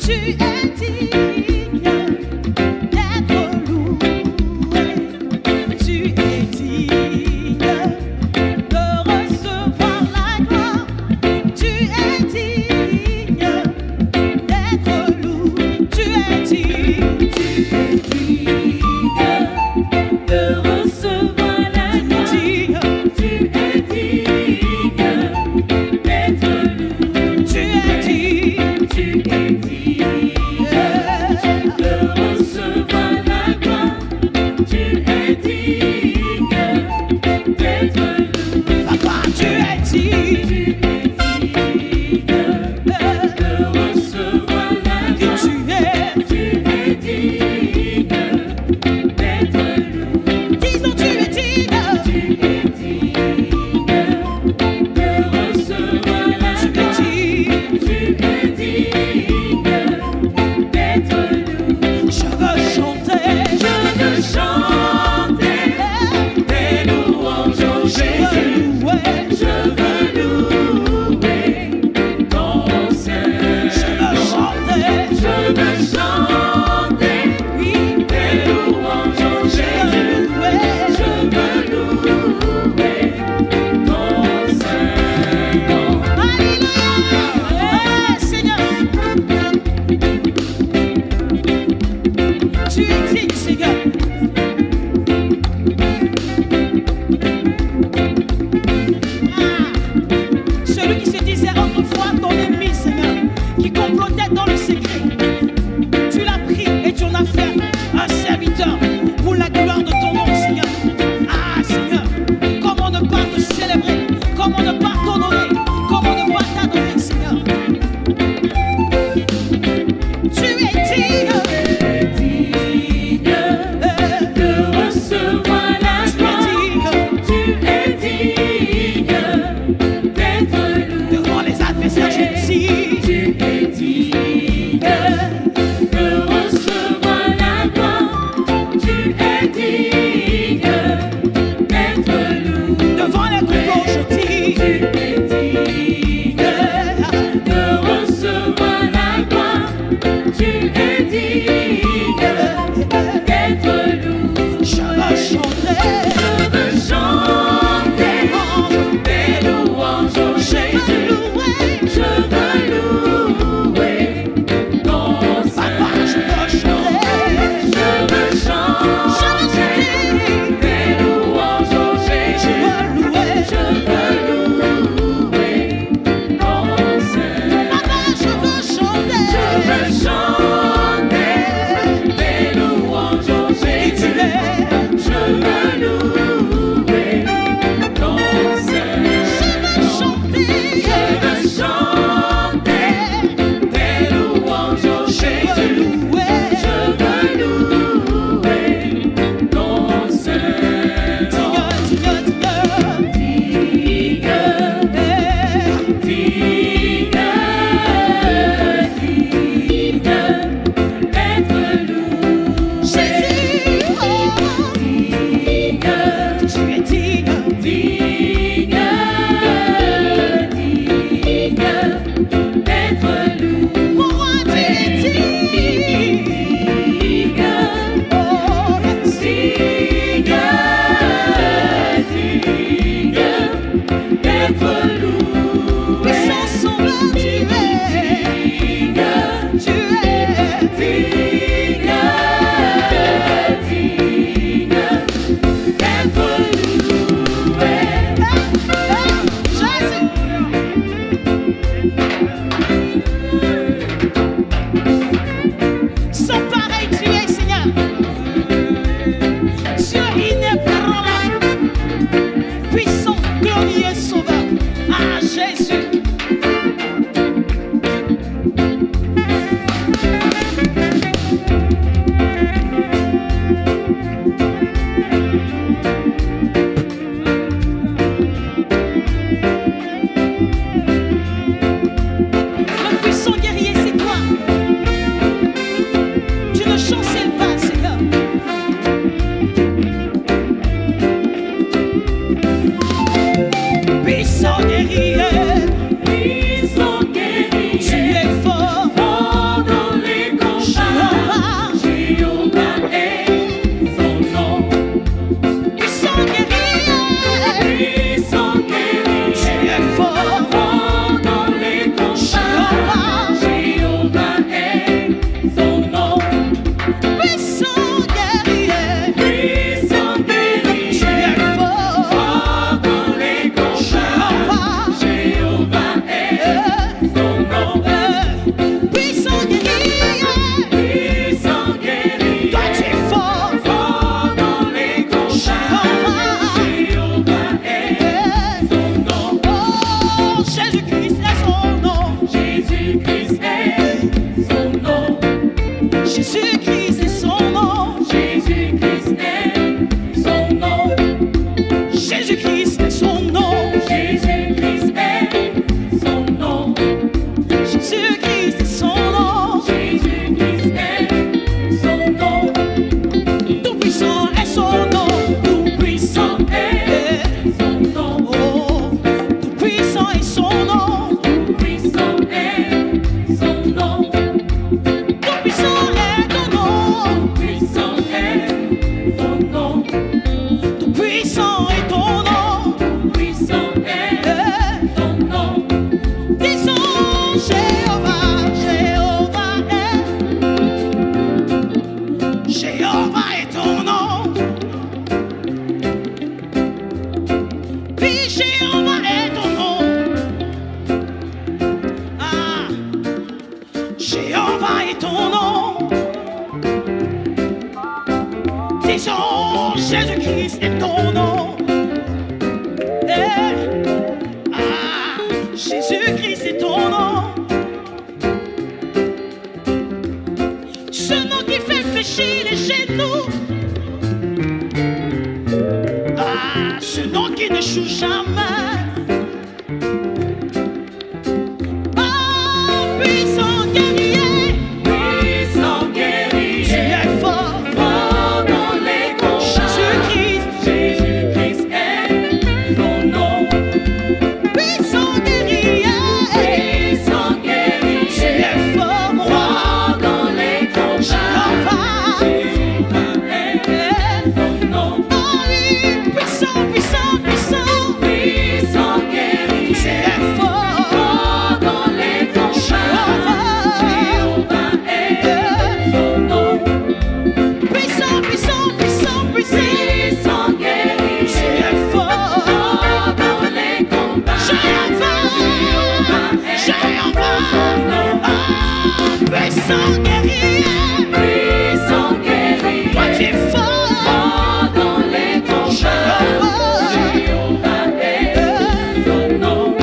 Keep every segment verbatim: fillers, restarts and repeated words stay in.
Si tu es digne. Jésus-Christ est son nom. Jésus-Christ est son nom. Jésus-Christ est son nom. Jésus-Christ est son nom. Jésus-Christ est son nom. Jésus-Christ est son nom. Tout puissant est son nom. Tout puissant est son nom. Oh, tout puissant est son nom. Tout puissant est son nom. Tout puissant est ton nom. Tout puissant est son nom. Tout puissant est ton nom. Tout puissant est son nom. Disons Jéhovah, Jéhovah est. Jéhovah est ton nom. Puis Jéhovah est ton nom. Ah, Jéhovah est ton nom. Disons Jésus-Christ est ton nom. Eh, ah, Jésus-Christ est ton nom. Ce nom qui fait fléchir les genoux. Ah, ce nom qui n'échoue jamais. Ah, puissant guerrier, Puissant tu guerrier, es fort. fort dans les combats. Jésus-Christ, Jésus-Christ est son nom. puissant guerrier, Puissant tu guerrier, es fort, mon roi. fort dans les combats. Jéhovah est son nom. Ah oui, puissant, puissant, puissant, Puissant guerrier, tu es fort. fort dans les combats. Jéhovah est son nom. Puissant, puissant, puissant, puissant, Puissant tu guerrier, es fort. fort dans les combats. Jéhovah, Jéhovah, ah, puissant guerrier, Puissant guerrier, toi tu es fort. fort dans les combats. Jéhovah est son nom.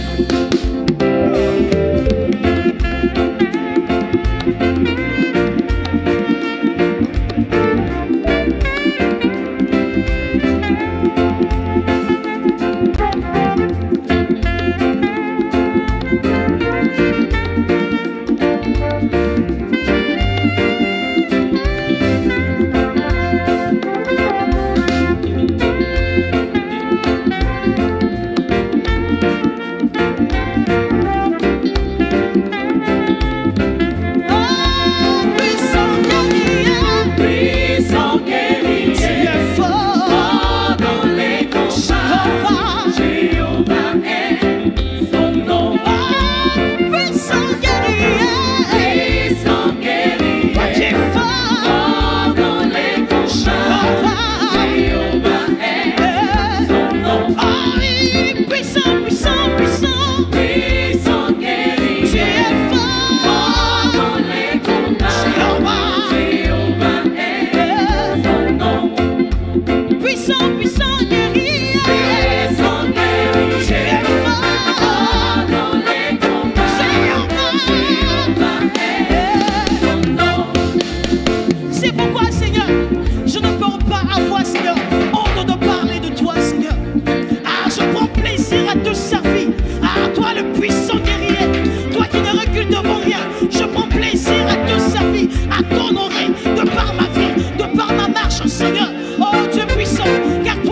Ah, puissant guerrier, Puissant guerrier, tu es fort. fort dans les combats. Jéhovah est son nom. Ah, puissant guerrier, Puissant guerrier, toi tu es fort. fort dans les combats. Jéhovah est son nom. Ah oui, puissant, puissant, puissant, Puissant tu guerrier, es fort fort. dans les combats. Jéhovah est son nom. Puissant, puissant guerrier, Puissant tu guerrier, es fort fort. dans les combats. Jéhovah est son nom. C'est pourquoi, Seigneur, je ne peux pas avoir, Seigneur, honte de parler de toi, Seigneur. Ah, je prends plaisir à te servir. Ah, toi, le puissant guerrier, toi qui ne recules devant rien, je prends plaisir à te servir, à t'honorer de par ma vie, de par ma marche, Seigneur. Oh, Dieu puissant, car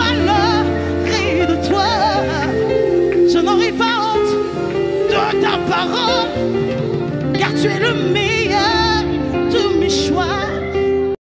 parlerai de toi. Je n'aurai pas honte de ta parole, car tu es le meilleur.